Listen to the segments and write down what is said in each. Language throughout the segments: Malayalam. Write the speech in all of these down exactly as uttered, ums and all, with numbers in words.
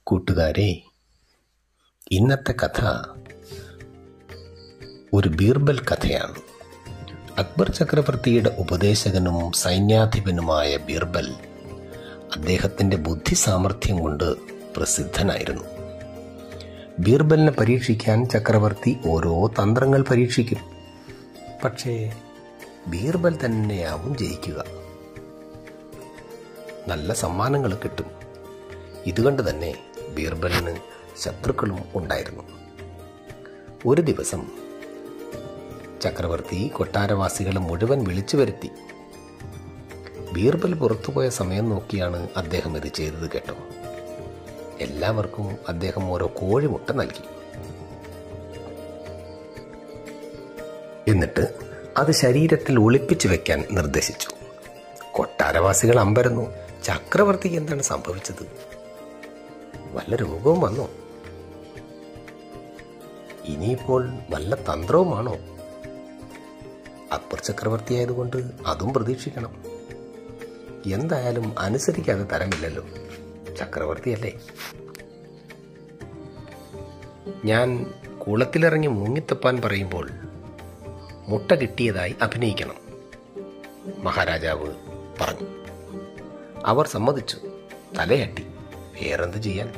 കൂട്ടുകാരെ, ഇന്നത്തെ കഥ ഒരു ബീർബൽ കഥയാണ്. അക്ബർ ചക്രവർത്തിയുടെ ഉപദേശകനും സൈന്യാധിപനുമായ ബീർബൽ അദ്ദേഹത്തിൻ്റെ ബുദ്ധി സാമർഥ്യം കൊണ്ട് പ്രസിദ്ധനായിരുന്നു. ബീർബലിനെ പരീക്ഷിക്കാൻ ചക്രവർത്തി ഓരോ തന്ത്രങ്ങൾ പരീക്ഷിക്കും. പക്ഷേ ബീർബൽ തന്നെയാവും ജയിക്കുക. നല്ല സമ്മാനങ്ങൾ കിട്ടും. ഇതുകൊണ്ട് തന്നെ ബീർബലിന് ശത്രുക്കളും ഉണ്ടായിരുന്നു. ഒരു ദിവസം ചക്രവർത്തി കൊട്ടാരവാസികളെ മുഴുവൻ വിളിച്ചു വരുത്തി. ബീർബൽ പുറത്തുപോയ സമയം നോക്കിയാണ് അദ്ദേഹം ഇത് ചെയ്തത് കേട്ടോ. എല്ലാവർക്കും അദ്ദേഹം ഓരോ കോഴിമുട്ട നൽകി. എന്നിട്ട് അത് ശരീരത്തിൽ ഒളിപ്പിച്ചു വെക്കാൻ നിർദ്ദേശിച്ചു. കൊട്ടാരവാസികൾ അമ്പരന്നു. ചക്രവർത്തിക്ക് എന്താണ് സംഭവിച്ചത്? വല്ല രോഗവും വന്നോ? ഇനിയിപ്പോൾ വല്ല തന്ത്രവുമാണോ? അക്ബർ ചക്രവർത്തി ആയതുകൊണ്ട് അതും പ്രതീക്ഷിക്കണം. എന്തായാലും അനുസരിക്കാതെ തരമില്ലല്ലോ, ചക്രവർത്തിയല്ലേ. ഞാൻ കുളത്തിലിറങ്ങി മുങ്ങിത്തപ്പാൻ പറയുമ്പോൾ മുട്ട കിട്ടിയതായി അഭിനയിക്കണം, മഹാരാജാവ് പറഞ്ഞു. അവർ സമ്മതിച്ചു, തലയാട്ടി. വേറെന്ത് ചെയ്യാൻ?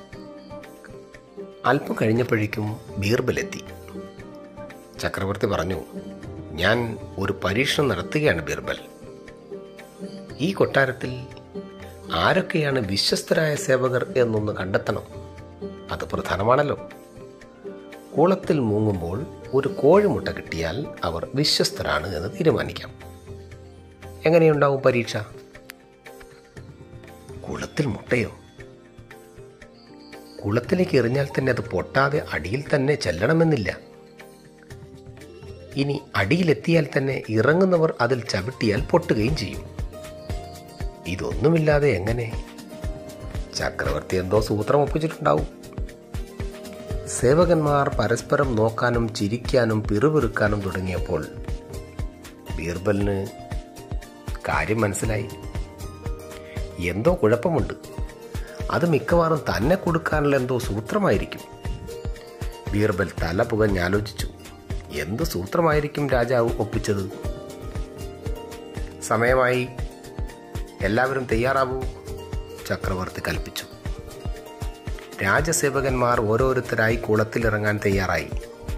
അല്പം കഴിഞ്ഞപ്പോഴേക്കും ബീർബൽ എത്തി. ചക്രവർത്തി പറഞ്ഞു, ഞാൻ ഒരു പരീക്ഷണം നടത്തുകയാണ് ബീർബൽ. ഈ കൊട്ടാരത്തിൽ ആരൊക്കെയാണ് വിശ്വസ്തരായ സേവകർ എന്നൊന്ന് കണ്ടെത്തണം. അത് പ്രധാനമാണല്ലോ. കുളത്തിൽ മുങ്ങുമ്പോൾ ഒരു കോഴിമുട്ട കിട്ടിയാൽ അവർ വിശ്വസ്തരാണ് എന്ന് തീരുമാനിക്കാം. എങ്ങനെയുണ്ടാവും പരീക്ഷ? കുളത്തിൽ മുട്ടയോ? കുളത്തിലേക്ക് എറിഞ്ഞാൽ തന്നെ അത് പൊട്ടാതെ അടിയിൽ തന്നെ ചെല്ലണമെന്നില്ല. ഇനി അടിയിലെത്തിയാൽ തന്നെ ഇറങ്ങുന്നവർ അതിൽ ചവിട്ടിയാൽ പൊട്ടുകയും ചെയ്യും. ഇതൊന്നുമില്ലാതെ എങ്ങനെ? ചക്രവർത്തി എന്തോ സൂത്രം ഒപ്പിച്ചിട്ടുണ്ടാവും. സേവകന്മാർ പരസ്പരം നോക്കാനും ചിരിക്കാനും പിറുപിറുക്കാനും തുടങ്ങിയപ്പോൾ ബീർബലിന് കാര്യം മനസ്സിലായി. എന്തോ കുഴപ്പമുണ്ട്. അത് മിക്കവാറും തന്നെ കൊടുക്കാനുള്ള എന്തോ സൂത്രമായിരിക്കും. ബീർബൽ തല പുകഞ്ഞാലോചിച്ചു. എന്ത് സൂത്രമായിരിക്കും രാജാവ് ഒപ്പിച്ചത്? സമയമായി, എല്ലാവരും തയ്യാറാവൂ, ചക്രവർത്തി കൽപ്പിച്ചു. രാജസേവകന്മാർ ഓരോരുത്തരായി കുളത്തിലിറങ്ങാൻ തയ്യാറായി.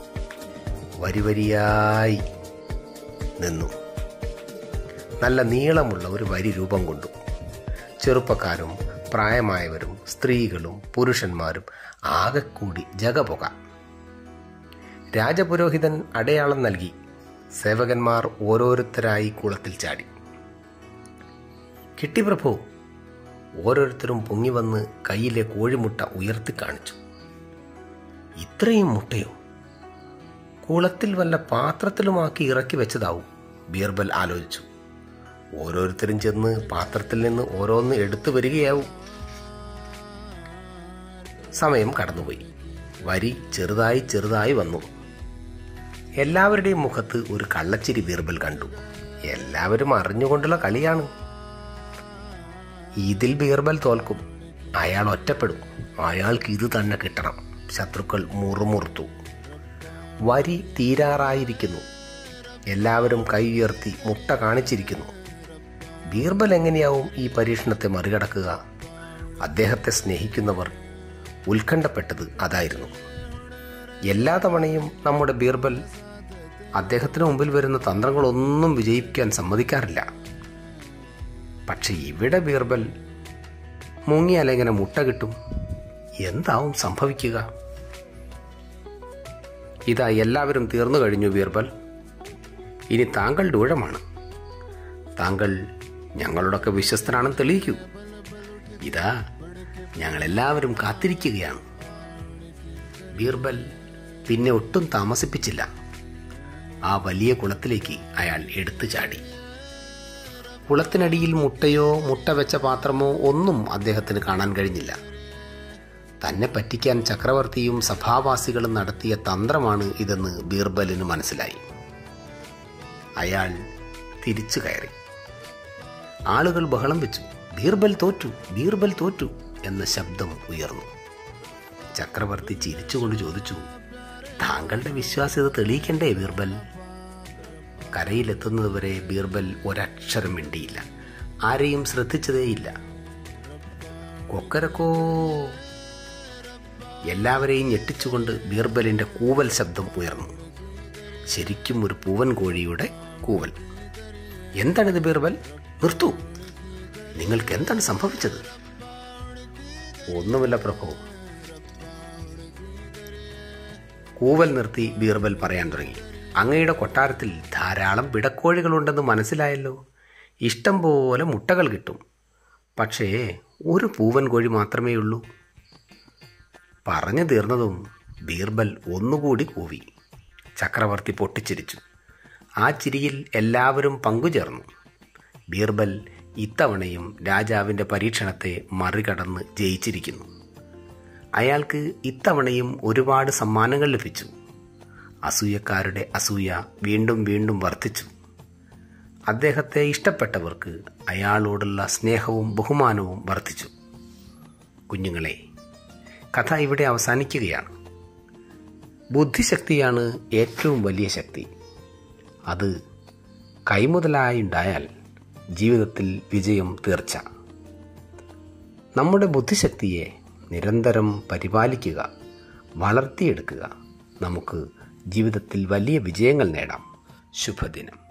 വരിവരിയായി നിന്നു. നല്ല നീളമുള്ള ഒരു വരി രൂപം കൊണ്ടു. ചെറുപ്പക്കാരും പ്രായമായവരും സ്ത്രീകളും പുരുഷന്മാരും ആകെക്കൂടി ജഗപുക. രാജപുരോഹിതൻ അടയാളം നൽകി. സേവകന്മാർ ഓരോരുത്തരായി കുളത്തിൽ ചാടി. കിട്ടി പ്രഭു. ഓരോരുത്തരും പൊങ്ങി വന്ന് കയ്യിലെ കോഴിമുട്ട ഉയർത്തി കാണിച്ചു. ഇത്രയും മുട്ടയോ? കുളത്തിൽ വല്ല പാത്രത്തിലുമാക്കി ഇറക്കി വെച്ചതാവും, ബീർബൽ ആലോചിച്ചു. ഓരോരുത്തരും ചെന്ന് പാത്രത്തിൽ നിന്ന് ഓരോന്ന് എടുത്തു വരികയാവും. സമയം കടന്നുപോയി. വരി ചെറുതായി ചെറുതായി വന്നു. എല്ലാവരുടെയും മുഖത്ത് ഒരു കള്ളച്ചിരി ബീർബൽ കണ്ടു. എല്ലാവരും അറിഞ്ഞുകൊണ്ടുള്ള കളിയാണ്. ഇതിൽ ബീർബൽ തോൽക്കും. അയാൾ ഒറ്റപ്പെടും. അയാൾക്ക് ഇത് തന്നെ കിട്ടണം. ശത്രുക്കൾ മുറുമുറുത്തു. വരി തീരാറായിരിക്കുന്നു. എല്ലാവരും കൈ ഉയർത്തി മുട്ട കാണിച്ചിരിക്കുന്നു. ബീർബൽ എങ്ങനെയാവും ഈ പരീക്ഷണത്തെ മറികടക്കുക? അദ്ദേഹത്തെ സ്നേഹിക്കുന്നവർ ഉത്കണ്ഠപ്പെട്ടത് അതായിരുന്നു. എല്ലാ തവണയും നമ്മുടെ ബീർബൽ അദ്ദേഹത്തിന് മുമ്പിൽ വരുന്ന തന്ത്രങ്ങളൊന്നും വിജയിക്കാൻ സമ്മതിക്കാറില്ല. പക്ഷെ ഇവിടെ ബീർബൽ മുങ്ങിയാൽ എങ്ങനെ മുട്ട കിട്ടും? എന്താവും സംഭവിക്കുക? ഇതാ എല്ലാവരും തീർന്നു കഴിഞ്ഞു ബീർബൽ. ഇനി താങ്കളുടെ ഊഴമാണ്. താങ്കൾ ഞങ്ങളോടൊക്കെ വിശ്വസ്തനാണെന്ന് തെളിയിക്കൂ. ഇതാ ഞങ്ങളെല്ലാവരും കാത്തിരിക്കുകയാണ്. ബീർബൽ പിന്നെ ഒട്ടും താമസിപ്പിച്ചില്ല. ആ വലിയ കുളത്തിലേക്ക് അയാൾ എടുത്തു ചാടി. കുളത്തിനടിയിൽ മുട്ടയോ മുട്ട വെച്ച പാത്രമോ ഒന്നും അദ്ദേഹത്തിന് കാണാൻ കഴിഞ്ഞില്ല. തന്നെ പറ്റിക്കാൻ ചക്രവർത്തിയും സഭാവാസികളും നടത്തിയ തന്ത്രമാണ് ഇതെന്ന് ബീർബലിന് മനസ്സിലായി. അയാൾ തിരിച്ചു കയറി. ആളുകൾ ബഹളം വെച്ചു. ബീർബൽ തോറ്റു, ബീർബൽ തോറ്റു എന്ന ശബ്ദം ഉയർന്നു. ചക്രവർത്തി ചിരിച്ചുകൊണ്ട് ചോദിച്ചു, താങ്കളുടെ വിശ്വാസ്യത തെളിയിക്കണ്ടേ ബീർബൽ? കരയിലെത്തുന്നതുവരെ ബീർബൽ ഒരക്ഷരം മിണ്ടിയില്ല. ആരെയും ശ്രദ്ധിച്ചതേയില്ല. കൊക്കരക്കോ! എല്ലാവരെയും ഞെട്ടിച്ചുകൊണ്ട് ബീർബലിൻ്റെ കൂവൽ ശബ്ദം ഉയർന്നു. ശരിക്കും ഒരു പൂവൻ കോഴിയുടെ കൂവൽ. എന്താണിത് ബീർബൽ? നിർത്തൂ! നിങ്ങൾക്ക് എന്താണ് സംഭവിച്ചത്? ഒന്നുമില്ല പ്രഭു. കൂവൽ നിർത്തി ബീർബൽ പറയാൻ തുടങ്ങി. അങ്ങയുടെ കൊട്ടാരത്തിൽ ധാരാളം പിടക്കോഴികളുണ്ടെന്ന് മനസ്സിലായല്ലോ. ഇഷ്ടം പോലെ മുട്ടകൾ കിട്ടും. പക്ഷേ ഒരു പൂവൻ കോഴി മാത്രമേ ഉള്ളൂ. പറഞ്ഞു തീർന്നതും ബീർബൽ ഒന്നുകൂടി കൂവി. ചക്രവർത്തി പൊട്ടിച്ചിരിച്ചു. ആ ചിരിയിൽ എല്ലാവരും പങ്കുചേർന്നു. ബീർബൽ ഇത്തവണയും രാജാവിൻ്റെ പരീക്ഷണത്തെ മറികടന്ന് ജയിച്ചിരിക്കുന്നു. അയാൾക്ക് ഇത്തവണയും ഒരുപാട് സമ്മാനങ്ങൾ ലഭിച്ചു. അസൂയക്കാരുടെ അസൂയ വീണ്ടും വീണ്ടും വർദ്ധിച്ചു. അദ്ദേഹത്തെ ഇഷ്ടപ്പെട്ടവർക്ക് അയാളോടുള്ള സ്നേഹവും ബഹുമാനവും വർദ്ധിച്ചു. കുഞ്ഞുങ്ങളെ, കഥ ഇവിടെ അവസാനിക്കുകയാണ്. ബുദ്ധിശക്തിയാണ് ഏറ്റവും വലിയ ശക്തി. അത് കൈമുതലായുണ്ടായാൽ ജീവിതത്തിൽ വിജയം തീർച്ച. നമ്മുടെ ബുദ്ധിശക്തിയെ നിരന്തരം പരിപാലിക്കുക, വളർത്തിയെടുക്കുക. നമുക്ക് ജീവിതത്തിൽ വലിയ വിജയങ്ങൾ നേടാം. ശുഭദിനം.